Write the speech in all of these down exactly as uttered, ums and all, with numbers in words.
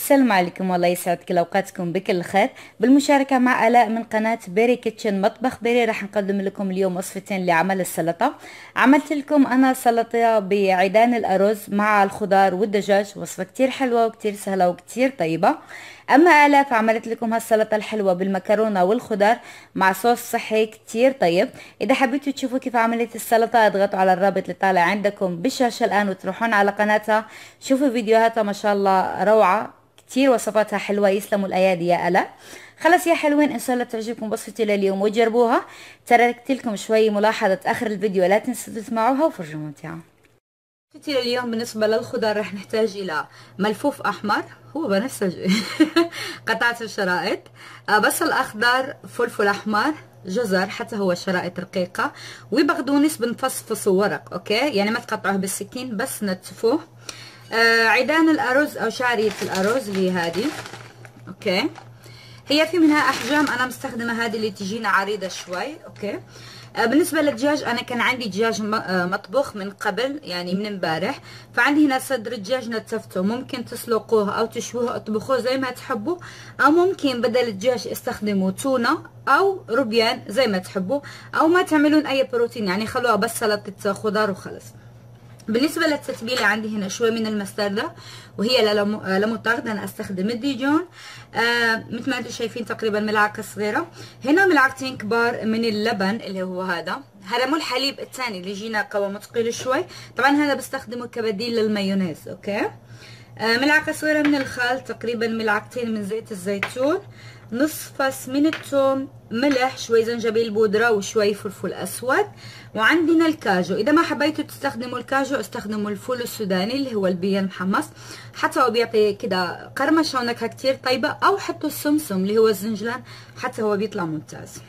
السلام عليكم، والله يسعد كل اوقاتكم بكل خير. بالمشاركه مع الاء من قناه بيري كيتشن مطبخ بيري راح نقدم لكم اليوم وصفتين لعمل السلطه. عملت لكم انا سلطه بعيدان الارز مع الخضار والدجاج، وصفه كتير حلوه وكتير سهله وكتير طيبه. اما الاء فعملت لكم هالسلطه الحلوه بالمكرونه والخضار مع صوص صحي كتير طيب. اذا حبيتوا تشوفوا كيف عملت السلطه اضغطوا على الرابط اللي طالع عندكم بالشاشه الان وتروحون على قناتها شوفوا فيديوهاتها ما شاء الله روعه، كتير وصفاتها حلوة. يسلموا الأيادي يا ألا. خلاص يا حلوين، إن شاء الله تعجبكم وصفتي لليوم وجربوها. تركت لكم شوي ملاحظة آخر الفيديو، لا تنسوا تسمعوها وفرجوا ممتعة. وصفتي لليوم بالنسبة للخضار رح نحتاج إلى ملفوف أحمر، هو بنفسجي قطعة الشرائط، بصل أخضر، فلفل أحمر، جزر حتى هو شرائط رقيقة، وبقدونس بنفصفصه ورق، أوكي؟ يعني ما تقطعوه بالسكين بس نتفوه. آه عيدان الأرز أو شعرية الأرز اللي هذه، أوكي؟ هي في منها أحجام، أنا مستخدمة هذه اللي تجينا عريضة شوي، أوكي؟ آه بالنسبة للدجاج أنا كان عندي دجاج مطبوخ من قبل، يعني من امبارح، فعندي هنا صدر الدجاج نتفته، ممكن تسلقوه أو تشووه أو تطبخوه زي ما تحبوا، أو ممكن بدل الدجاج استخدموا تونة أو روبيان زي ما تحبوا، أو ما تعملون أي بروتين، يعني خلوها بس سلطة خضار وخلص. بالنسبة للتتبيلة عندي هنا شوي من المستردة، وهي لمطارد، أنا أستخدم الديجون، آه مثل ما انتم شايفين تقريبا ملعقة صغيرة. هنا ملعقتين كبار من اللبن اللي هو هذا، هذا مو الحليب الثاني اللي يجينا قوامه ثقيل شوي، طبعا هذا بستخدمه كبديل للمايونيز، أوكي؟ آه ملعقة صغيرة من الخل، تقريبا ملعقتين من زيت الزيتون، نصف فص من الثوم، ملح، شوي زنجبيل بودرة وشوي فلفل أسود، وعندنا الكاجو. إذا ما حبيتوا تستخدموا الكاجو استخدموا الفول السوداني اللي هو البيا المحمص، حتى هو بيعطي كده قرمشة ونكهة كتير طيبة، أو حطوا السمسم اللي هو الزنجلان حتى هو بيطلع ممتاز.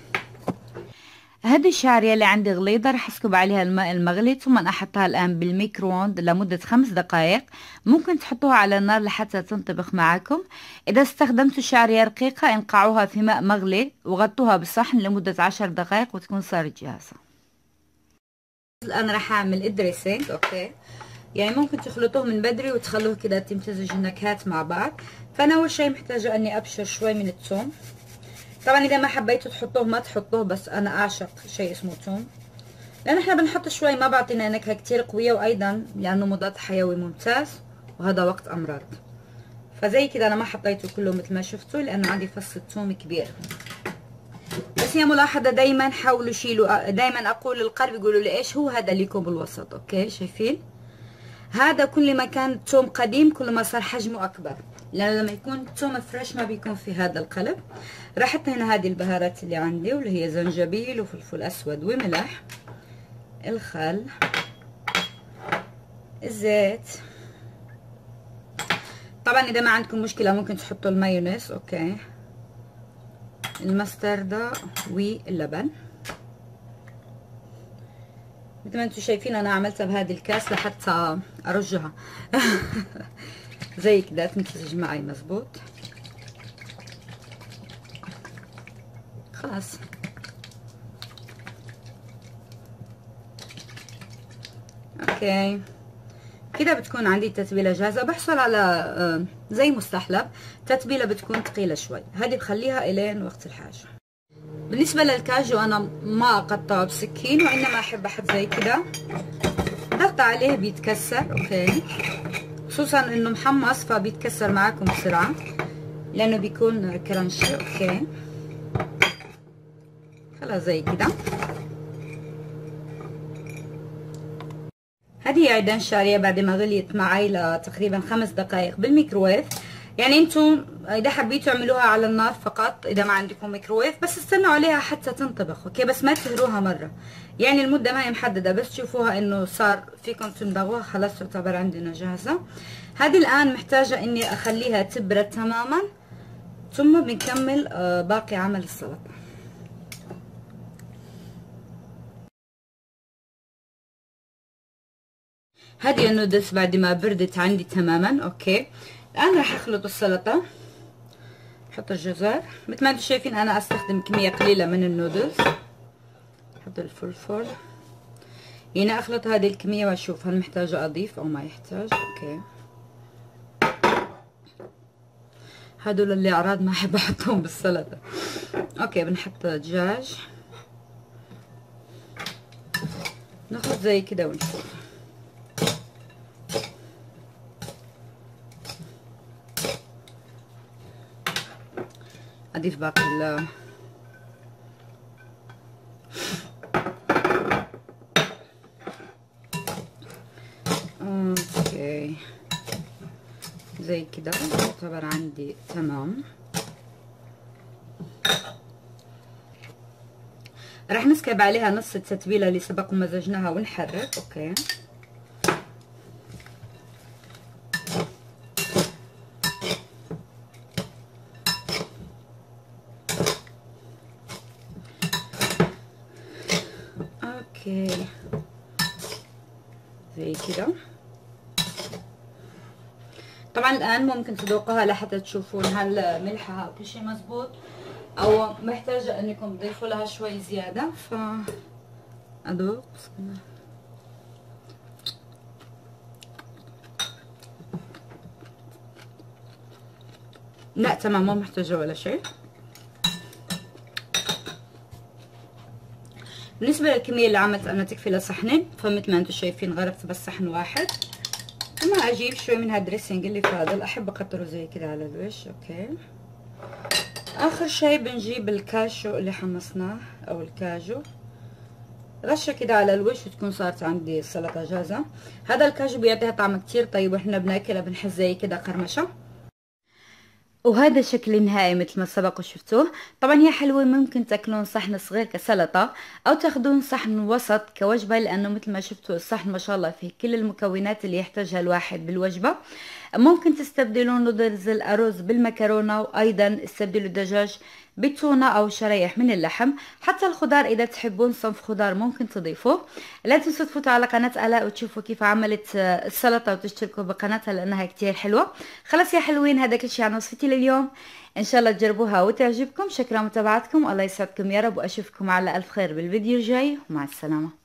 هذه الشعرية اللي عندي غليظة رح اسكب عليها الماء المغلي، ثم احطها الان بالميكرووند لمدة خمس دقائق. ممكن تحطوها على النار لحتى تنطبخ معكم. اذا استخدمتوا شعرية رقيقة انقعوها في ماء مغلي وغطوها بالصحن لمدة عشر دقائق وتكون صارت جاهزة. الان رح اعمل الدريسينج، اوكي؟ يعني ممكن تخلطوه من بدري وتخلوه كده تمتزج النكهات مع بعض. فانا اول شيء محتاجة اني ابشر شوي من الثوم، طبعا اذا ما حبيتوا تحطوه ما تحطوه، بس انا اعشق شيء اسمه ثوم، لان احنا بنحط شوي ما بعطينا نكهه كتير قويه، وايضا لانه مضاد حيوي ممتاز وهذا وقت امراض. فزي كده انا ما حطيته كله مثل ما شفتوا لانه عندي فص الثوم كبير. بس هي ملاحظه دايما حاولوا شيلوا، دايما اقول للقلب يقولوا لي ايش هو هذا ليكم بالوسط، اوكي؟ شايفين هذا كل ما كان الثوم قديم كل ما صار حجمه اكبر، لانه لما يكون الثوم فريش ما بيكون في هذا القلب. راح احط هنا هذه البهارات اللي عندي واللي هي زنجبيل وفلفل اسود وملح، الخل، الزيت، طبعا اذا ما عندكم مشكله ممكن تحطوا المايونيز، اوكي؟ المستردة واللبن. مثل ما انتم شايفين انا عملتها بهذه الكاس لحتى ارجها زي كده تمتزج معي مزبوط. خلاص اوكي كده بتكون عندي التتبيله جاهزه. بحصل على زي مستحلب، تتبيله بتكون ثقيله شوي، هذه بخليها الين وقت الحاجه. بالنسبه للكاجو انا ما اقطعه بسكين، وانما احب احط زي كده ضغط عليه بيتكسر، اوكي؟ خصوصا انه محمص فبيتكسر معاكم بسرعه لانه بيكون كرانشي، اوكي؟ خلاص زي كده. هذه عيدان شعرية بعد ما غليت معي لتقريبا خمس دقائق بالميكروويف. يعني انتم اذا حبيتوا اعملوها على النار فقط اذا ما عندكم ميكروويف، بس استنوا عليها حتى تنطبخ، اوكي؟ بس ما تهروها مره، يعني المده ما هي محدده، بس تشوفوها انه صار فيكم تمضغوها خلاص تعتبر عندنا جاهزه. هذه الان محتاجه اني اخليها تبرد تماما، ثم بنكمل باقي عمل السلطه. هذه النودلز بعد ما بردت عندي تماما، اوكي؟ الان راح اخلط السلطه، احط الجزر مثل ما انتم شايفين انا استخدم كميه قليله من النودلز، احط الفلفل، يعني اخلط هذه الكميه واشوف هل محتاجه اضيف او ما يحتاج، اوكي؟ هدول اللي اعراض ما احب احطهم بالسلطه. اوكي بنحط دجاج، ناخد زي كده ونشوف. اضيف باقي ال اوكي زي كده يعتبر عندي تمام. راح نسكب عليها نص التتبيله اللي سبق ومزجناها ونحرك. اوكي اوكي زي كده. طبعا الان ممكن تذوقوها لحتى تشوفون هل ملحها كل شيء مزبوط او محتاجه انكم تضيفوا لها شوي زياده. ف اذوق. بسم الله. لا تمام ما محتاجه ولا شيء. بالنسبه للكميه اللي عملت انا تكفي لصحنين، فمثل ما انتم شايفين غرفت بس صحن واحد. ثم اجيب شوي من هالدريسنج اللي فاضل، احب اكتره زي كده على الوش. اوكي اخر شيء بنجيب الكاشو اللي حمصناه او الكاجو، رشه كده على الوش وتكون صارت عندي السلطه جاهزه. هذا الكاجو بيعطيها طعم كتير طيب، واحنا بناكلها بنحس زي كده قرمشه. وهذا الشكل النهائي مثل ما سبق وشفتوه. طبعا هي حلوة، ممكن تاكلون صحن صغير كسلطة او تاخذون صحن وسط كوجبة، لانه مثل ما شفتوا الصحن ما شاء الله فيه كل المكونات اللي يحتاجها الواحد بالوجبة. ممكن تستبدلون نودلز الارز بالمكرونة، وايضا استبدلوا الدجاج بالتونة او شرايح من اللحم. حتى الخضار اذا تحبون صنف خضار ممكن تضيفوه. لا تنسوا تفوتوا على قناة آلاء وتشوفوا كيف عملت السلطة وتشتركوا بقناتها لانها كتير حلوة. خلاص يا حلوين، هذا كل شيء عن وصفتي لليوم، ان شاء الله تجربوها وتعجبكم. شكرا متابعتكم، الله يسعدكم يا رب، واشوفكم على الف خير بالفيديو الجاي، ومع السلامة.